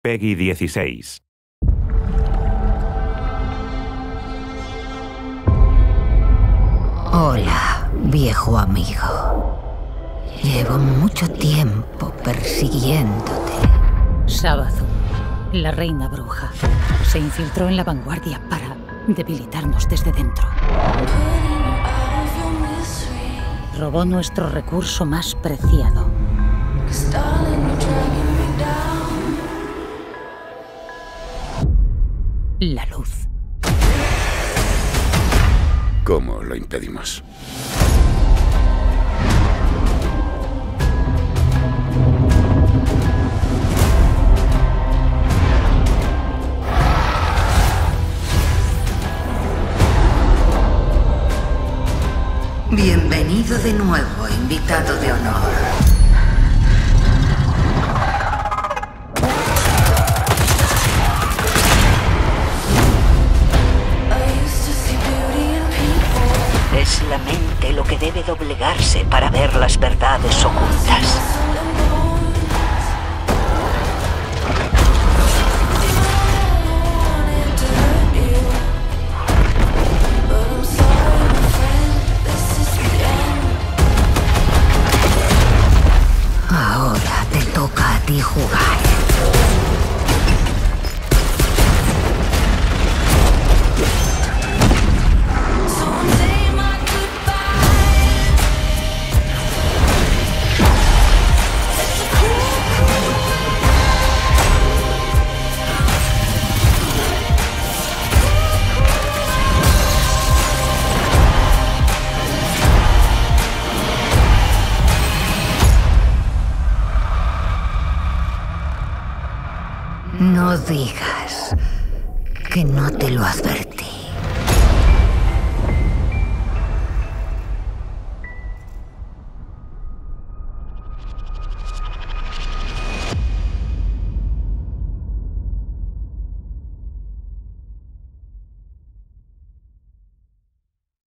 Peggy 16. Hola, viejo amigo. Llevo mucho tiempo persiguiéndote. Savathûn, la reina bruja, se infiltró en la vanguardia para debilitarnos desde dentro. Robó nuestro recurso más preciado. La luz. ¿Cómo lo impedimos? Bienvenido de nuevo, invitado de honor. Es la mente lo que debe doblegarse para ver las verdades ocultas. Ahora te toca a ti jugar. No digas que no te lo advertí.